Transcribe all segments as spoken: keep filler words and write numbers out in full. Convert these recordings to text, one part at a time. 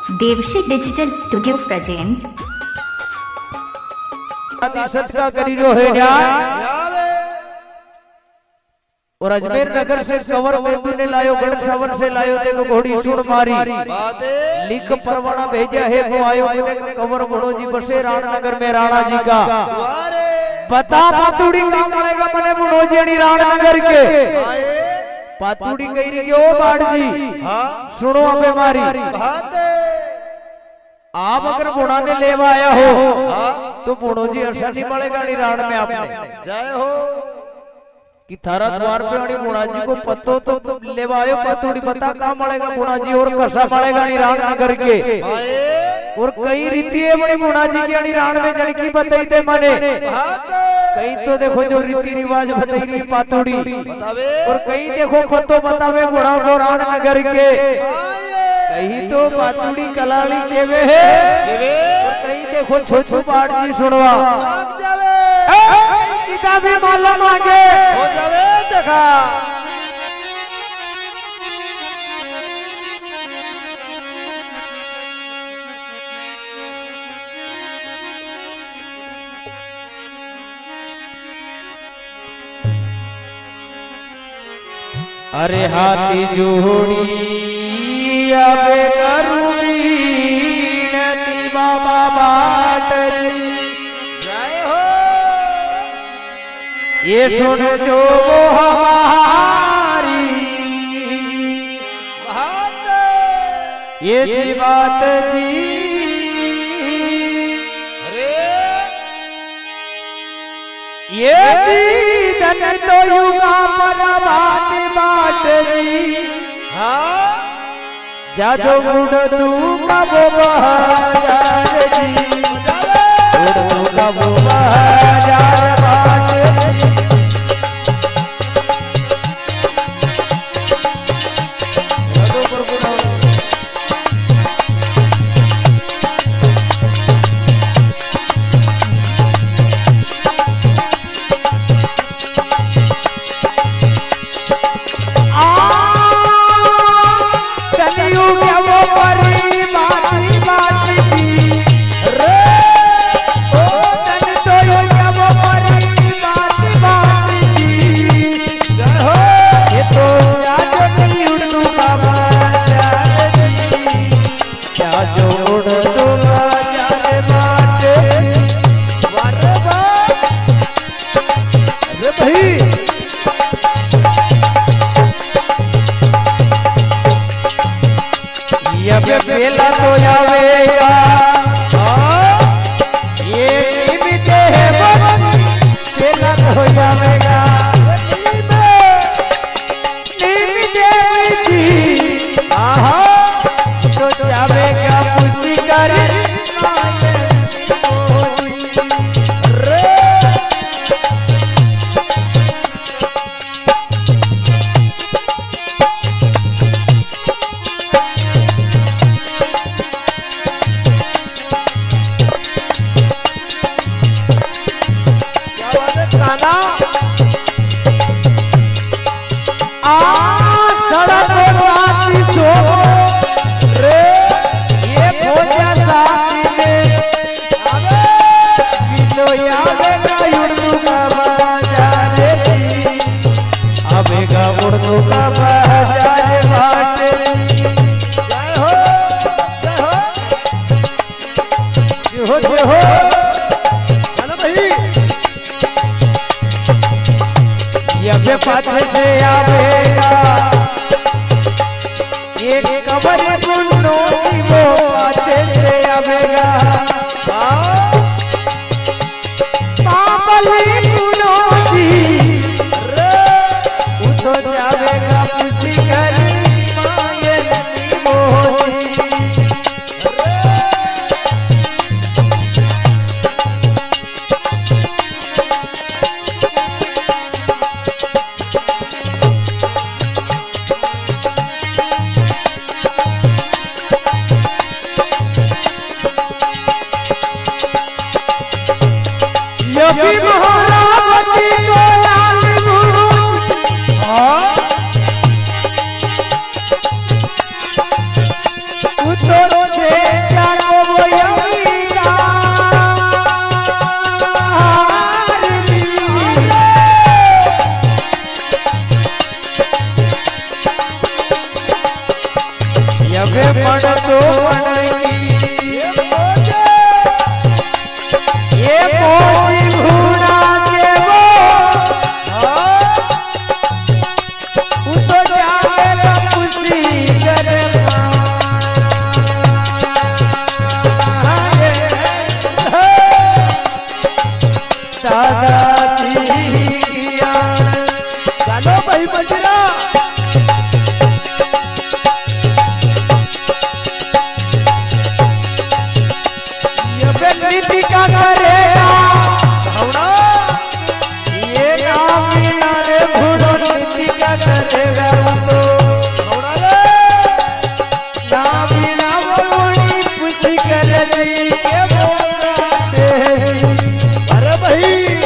Devshi digital studio presents का करीरो है न्याय और अजमेर नगर से कवर बेंदू ने लायो गढ़ सवर से लायो देखो घोड़ी सुन मारी लिख परवाना भेजा है वो आयो देखो कवर बड़ो जी बसे राणनगर में राणा जी का बता पातुड़ी का मरेगा मने बड़ो जी राणनगर के पातुड़ी कही रही ओ बाड़ जी सुनो अबे मारी आप अगर बुढ़ा ने लेवा आया हो तो बुढ़ो जी अर्षा नहीं पड़ेगा राण में आपने जय हो कि थारा द्वार पे अड़ी बुढ़ा जी को पत्तो तो लेवा आयो पातुड़ी पता कहाँ मलेगा बुढ़ा जी और कसा मलेगा राण नगर के और कई रीति है बड़ी बुढ़ा जी की अड़ी राण में जड़की बताई थे मने कहीं तो देखो जो रीति रिवाज बताई रही पातुड़ी और कहीं देखो पत्तो बतावे बुढ़ा को राण नगर के कहीं तो पातुड़ी कलाली के वे है और कहीं देखो छोटू बाड़ जी सुनवा किताबी मालूम आगे हो जावे देखा अरे हाथी जोड़ी अबे करूबी नती बाबा बाट जय हो ये सुन जो वो हमारी बात ये जी बात जी अरे ये जी धन तो युगा पर बात बाट जी हाँ जा जो मुड़ तू कब बहार जी मुड़ तू कब बहार बाट बेला तो आवेगा ये बीते है बेला तो आवेगा आहा तो जावेगा खुशी कर उर्दू का बाजार बाट जय हो जय हो जय हो चलो भाई ये पाछे से आवेगा ये कबर गुंडो की वो पाछे से आवेगा पापली गुंडो जी तो जावेगा खुशी करी माये नदी मोदी योगी महाराज को तो से जानो वो यमीता यबे पड़ तो पड़गी ये मोजी भूना के वो तो जाने का खुशी करे दादाजी किया चलो भाई बजरा का करेगा ये नाम रे भूलो नीति का करेगा तो नाम बिना बोली खुशी कर दी के अरे भाई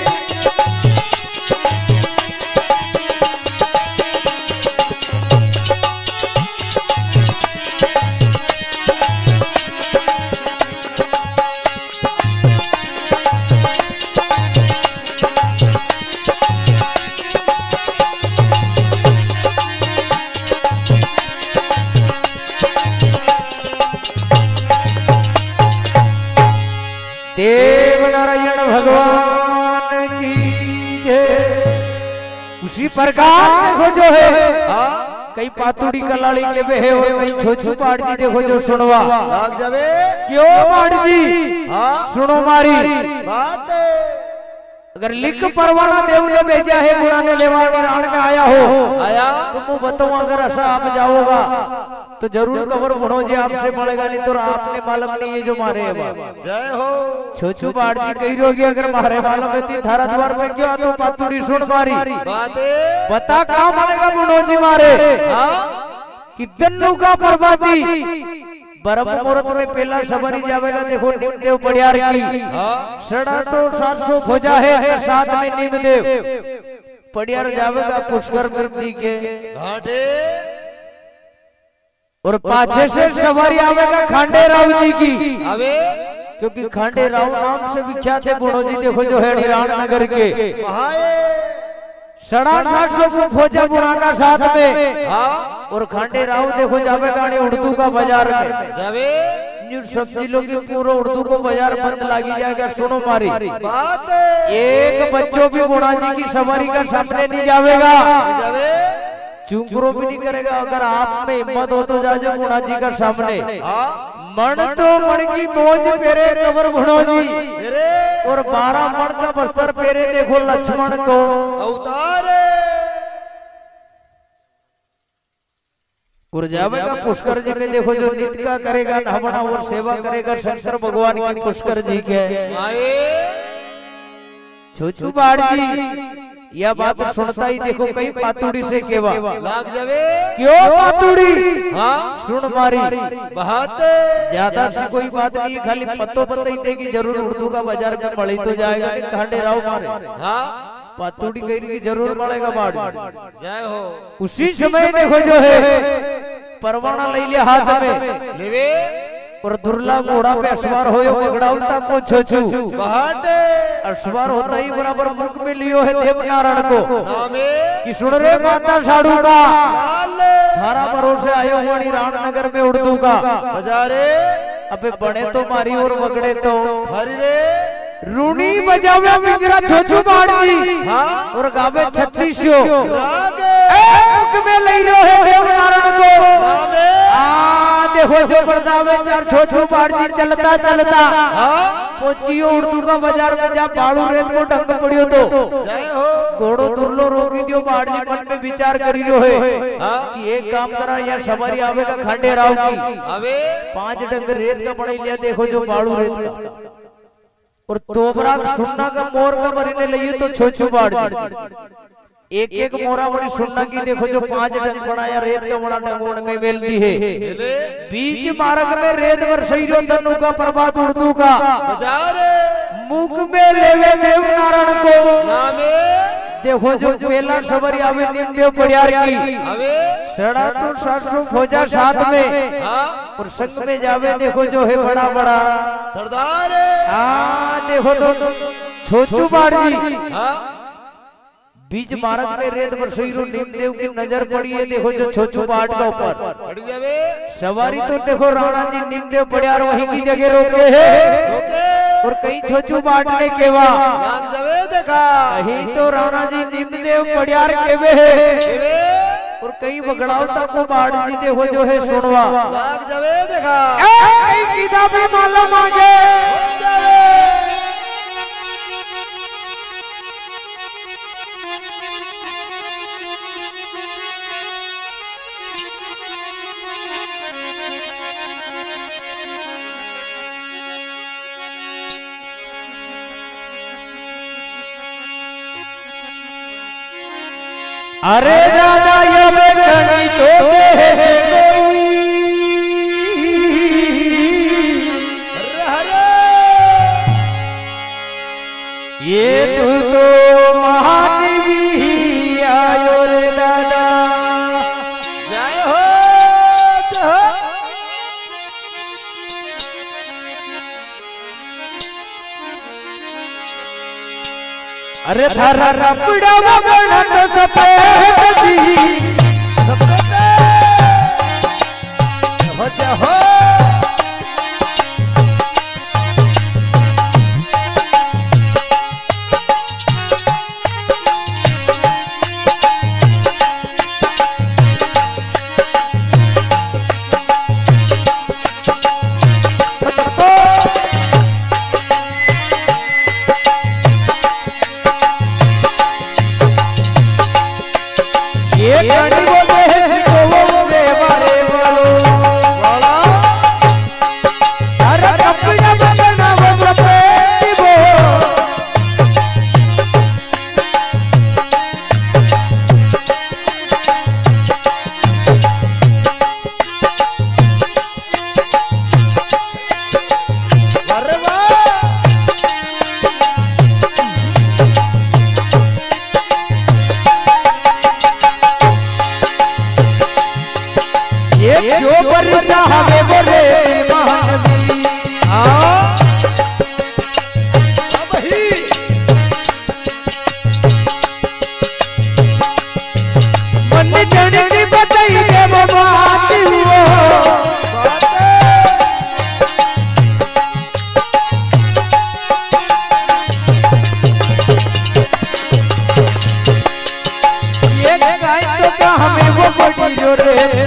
देव नारायण भगवान की जय। उसी प्रकार देखो जो है कई पातुड़ी कलाड़ी के बहे और कई छोछू पाड़ जी देखो जो सुनवा लाग जावे क्यों पाड़ जी सुनो मारी बात अगर लिख परवाना देव ने भेजा है पुराने लेवाड़ी राण में आया हो आया तो मैं बताऊं अगर ऐसा आप जाओगा तो जरूर कबर भणो जी आपसे पड़ेगा नहीं तो आपने मालूम नहीं है जो मारे है जय हो छोछू बाड़ जी कही रहोगी अगर मारे मालूम है तीन धारा द्वार में क्यों तो पातुड़ी सुन मारी बता कहाँ मारेगा भणो जी मारे कि दन्नू का बर्बादी बरम मुहूर्त में पहला सवारी जावेगा देखो नीमदेव बड़ियार की सड़ा तो सात सौ खोजा है साथ में नीमदेव बड़ियार जावेगा पुष्कर जी के घाटे और पाछे से सवारी आवेगा खांडे राव जी की आवे क्योंकि खांडे राव नाम से विख्यात है बुढ़ो जी देखो जो है निराण नगर के सड़ा सात सौ खोजा बुढ़ा का साथ में और खांडे राव देखो जावेगा उर्दू का बाजार में जावे सब्जी लोग पूरा उर्दू को बाजार बंद लागी जाएगा सुनो मारी बात एक बच्चों भी बुढ़ा जी की सवारी का सामने नहीं जावेगा चुंकरो भी नहीं करेगा अगर आप में हिम्मत हो तो जाजे बुढ़ा जी का सामने मन तो मन की मौज पेरे कबर भुणो जी और बारह मन का बस्तर पेरे देखो लक्ष्मण को अवतारे और जावेगा पुष्कर जी के देखो जो नित्य का करेगा नहावना और सेवा करेगा शंकर भगवान की पुष्कर जी के छोछू बाड़ जी यह बात सुनता ही देखो कई पातुड़ी से केवा लाग जावे क्यों पातुड़ी हाँ सुन मारी बात ज्यादा से कोई बात नहीं खाली पत्तो पत्ता ही देगी जरूर उर्दू का बाजार में मड़ी तो जाएगा खांडे राव मारे हाँ पातुड़ी कहीं की जरूर मड़ेगा बाड़ जय हो उसी समय देखो जो है परवाना ले लिया हाथ में लेवे और दुर्ला घोड़ा पे अश्वार हो पगड़ाउता को छोछू अश्वार होता ही बराबर मुख में लियो है देवनारायण को कि सुन रे माता साड़ू का थारा भरोसे आयो वाणी रामनगर में उर्दू का बजारे अबे बने तो मारी और बगड़े तो हरी रे रूनी बजावे मिंगरा छोछू बाड़ जी और गावे छत्तीसो मुख में ले रहे है देवनारायण को देखो जो बरदावे चार छोछू बाड़ जी चलता चलता पहुंचियो उर्दू का बाजार में जा बाड़ू रेत को ढंग पड़ियो तो घोड़ो दुर्लो रोकी दियो बाड़ जी मन में विचार करी रो है कि एक काम करा यार सवारी आवेगा खांडे राव की पांच ढंग रेत का पड़े लिया देखो जो बाड़ू रेत का और तोबरा सुनना का मोर का मरीने लगी तो छोछू बाड़ जी एक एक मोरा बड़ी सुनना की देखो जो पांच डंग बनाया रेत का बड़ा डंगोड़ में मेल दी है बीच मार्ग में रेत वर्षी जो तनु का प्रभात उर्दू का मुख में लेवे देव नारायण को देखो जो पहला सवारी आवे नीमदेव बड़ियार की सड़ा तो सासु फौजा साथ में और संग में जावे देखो जो है बड़ा बड़ा सरदार। हाँ देखो तो छोचू बाड़ी बीच मार्ग में रेत पर सुईरो नीमदेव की नजर पड़ी है। देखो जो छोचू बाट का ऊपर सवारी तो देखो राणा जी नीमदेव पड़ियार वहीं की जगह रोके है और कई छोचू बांटने के बाद देखा यही तो राणा जी नीमदेव पड़ियार केवे है और कई बगड़ावता को बाढ़ जी देखो जो है सुनवा लाग जावे देखा कई किताबें माला मांगे अरे दादा ये बेकनी तो दे कोई ये तू तो महादेवी आयो रे दादा जय हो जय हो। अरे थारा रपड़ा वगण तो सफेद जी सफेद हो जय हो। जो बरसा हमें बोले महानवी हाँ वही मन जन की बताई दे वो बात वो ये गाय तो का हमें वो बड़ी जो रे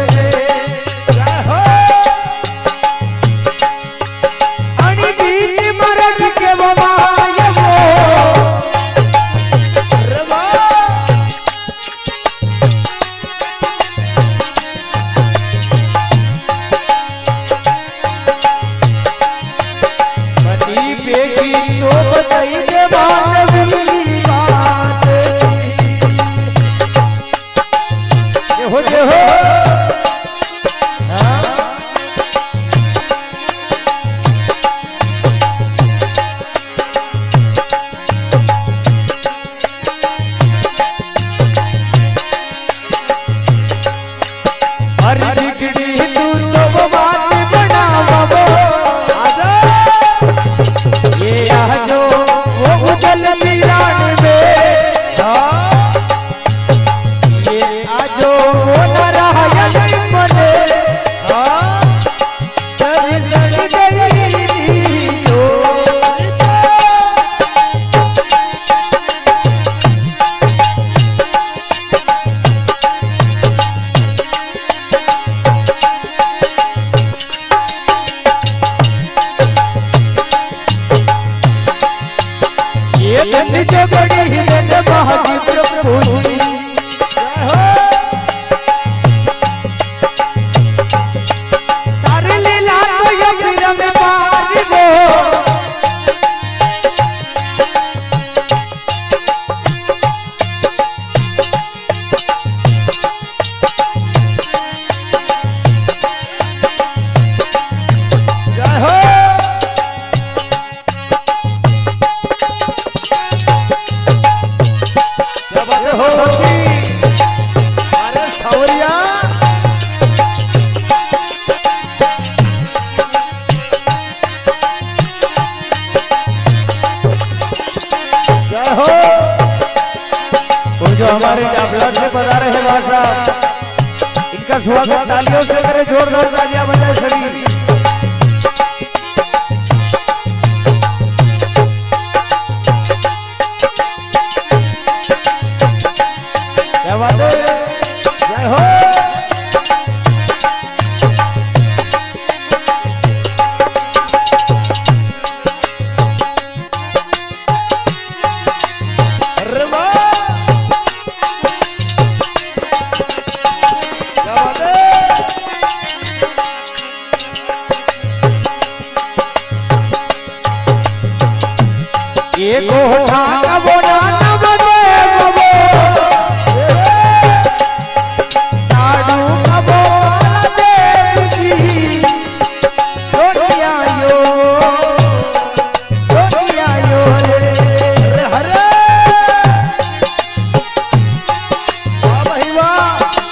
हमारे डाबलर से बता रहे भाषा, इनका स्वागत तालियों से करे, जोरदार तालियां बजाए सभी। क्या बात है, जय हो। एक होठा बोना न बजे बबो साडू कबो देवी रोटिया यो रोटिया यो रे हरे वाह भाई वाह।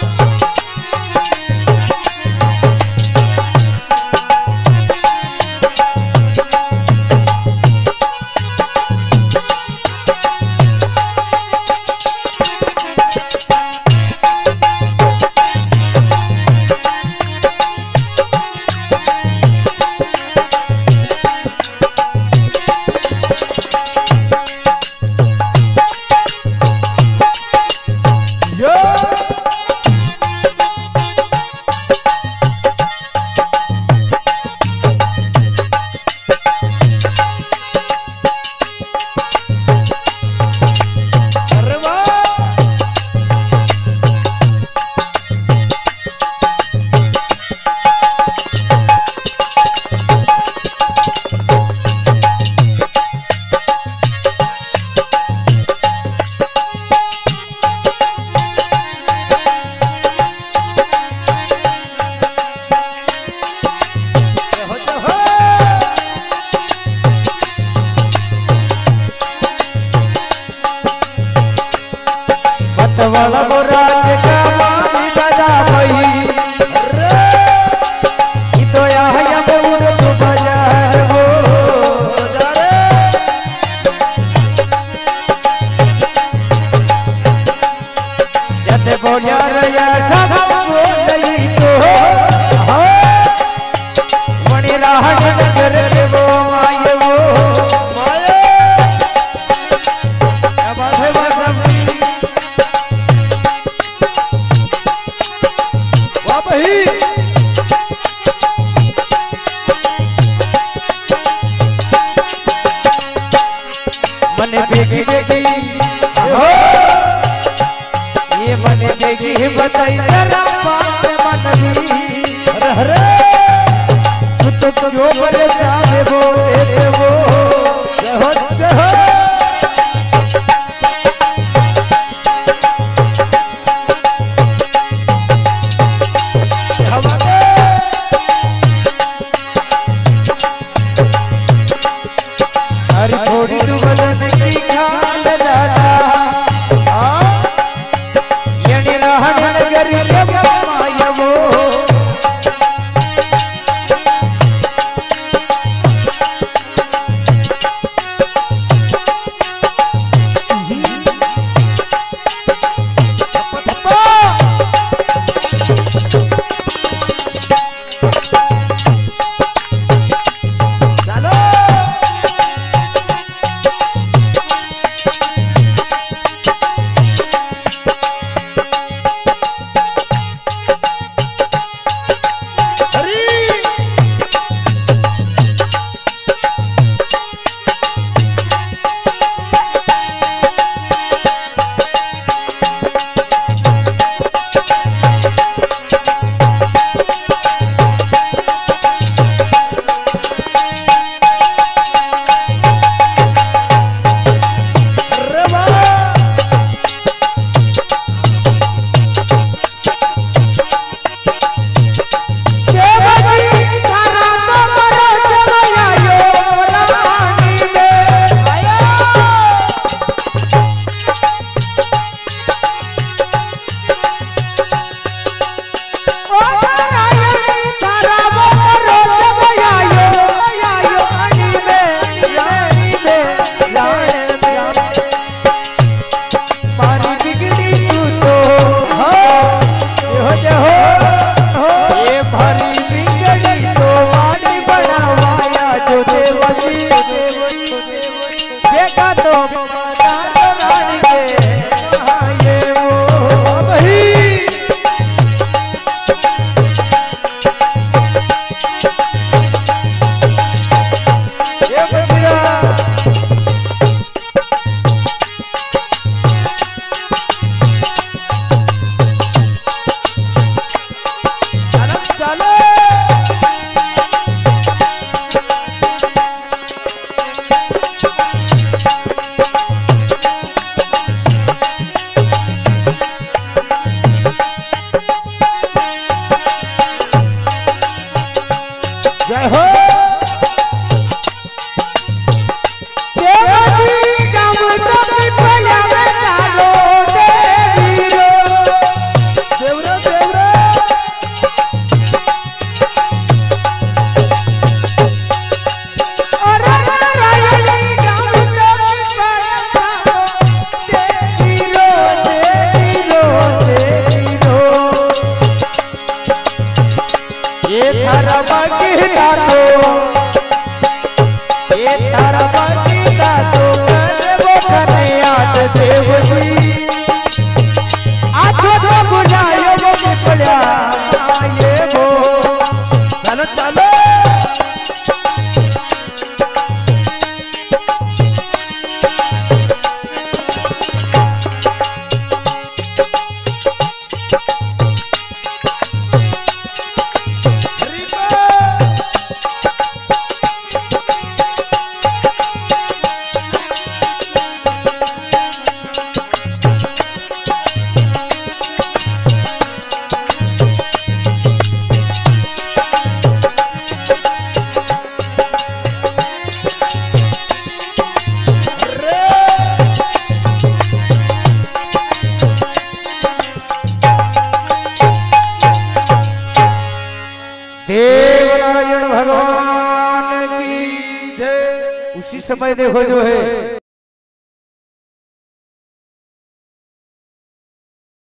वाला राज का मानी दादा भाई ये तो यहाँ बोल तो बाजार वो जते बोलिया रया सब बोली तो मणि राहत नगर के वो माये वो माये क्या बात है बात मने बेगी बेगी ये मने बेगी बताई तेरा बात मनवी हरे हरे तू तो जो बड़े सामे बोले थे वो जय हो जय हो। अरे थोड़ी तू बदन की खाल दादा यानी रहन नगरी के माया वो नारायण भगवान की जय। उसी समय देखो जो है